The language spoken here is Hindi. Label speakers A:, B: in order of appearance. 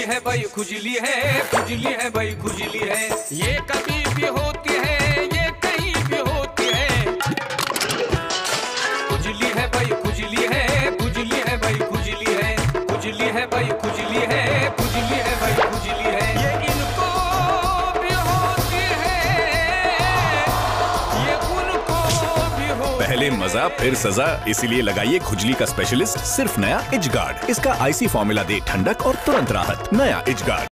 A: है भाई खुजली है, खुजली है भाई खुजली है। ये कभी भी होती है, ये कहीं भी होती है। खुजली है भाई खुजली है, खुजली है भाई खुजली है। खुजली है भाई खुजली है, खुजली है भाई खुजली है। ये इनको भी होती है, ये उनको भी होती है।
B: पहले मजा फिर सजा, इसीलिए लगाइए खुजली का स्पेशलिस्ट सिर्फ नया इच गार्ड। इसका आईसी फॉर्मूला दे ठंडक और तुरंत राहत। नया इच गार्ड।